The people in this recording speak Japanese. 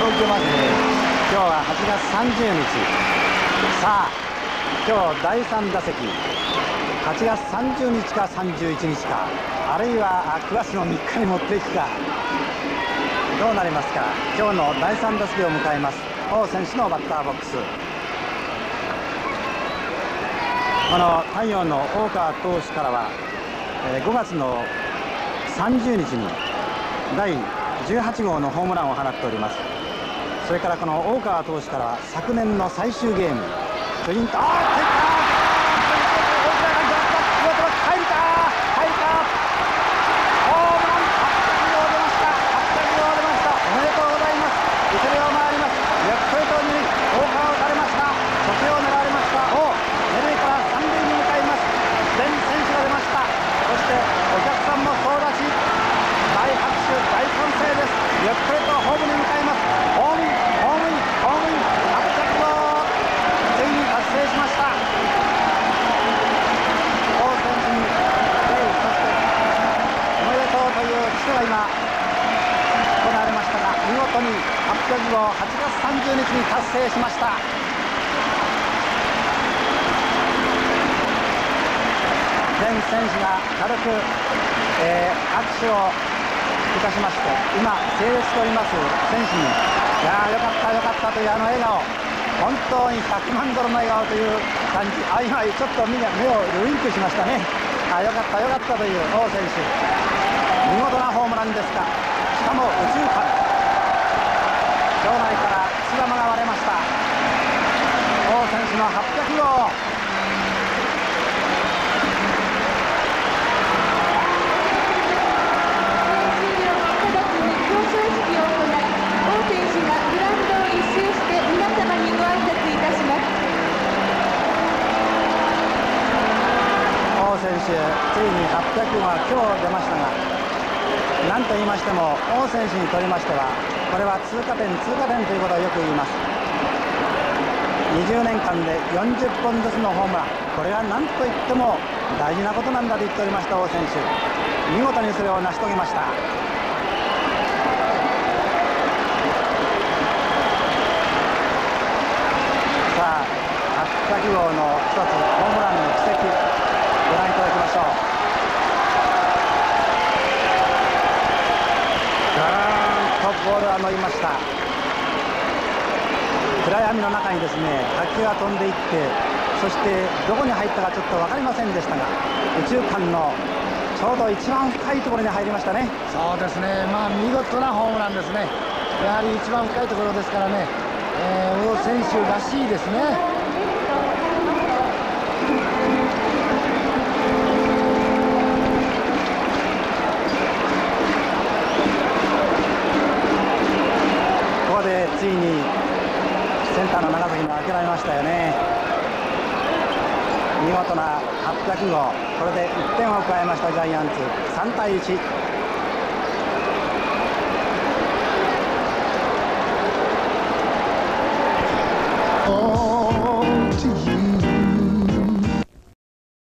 けますね。 今日は8月30日。さあ、今日第3打席、8月30日か31日か、あるいは9月の3日に持っていくか、どうなりますか。今日の第3打席を迎えます。王選手のバッターボックス。この太陽の大川投手からは、5月の30日に第18号のホームランを放っております。それからこの大川投手からは昨年の最終ゲーム、巨人と入るかホームラン800号出ました。800号出ました。おめでとうございます。一塁を回ります。レフトへと二塁、大川を打たれました。初球を狙われました。二塁から三塁に向かいます。全選手が出ました。そしてお客さんも総立ち、大拍手大歓声です。レフトへとホームに向かいます。ホームイン800号、ついに達成しました。王選手にそしておめでとうというキスが今行われましたが、見事に800号8月30日に達成しました。全選手が軽く、握手をいたしまして、今整列しております選手に、いやーよかったよかったというあの笑顔、本当に100万ドルの笑顔という感じ。今ちょっと目をウインクしましたね。よかったよかったという王選手、見事なホームランですが、しかも右中間、場内からくす玉が割れました。王選手の800号。選手、ついに800は今日出ましたが、何と言いましても王選手にとりましては、これは通過点ということをよく言います。20年間で40本ずつのホームラン、これは何と言っても大事なことなんだと言っておりました王選手、見事にそれを成し遂げました。さあ、800号の一つホームランの奇跡、ご覧いただきましょう。ガーンとボールは伸びました。暗闇の中にですね、打球が飛んでいって、そしてどこに入ったかちょっと分かりませんでしたが、右中間のちょうど一番深いところに入りましたね。 そうですね、見事なホームランですね。やはり一番深いところですからね、王選手らしいですね。 ついにセンターの長崎も諦めましたよね。見事な800号、これで1点を加えましたジャイアンツ、3対1。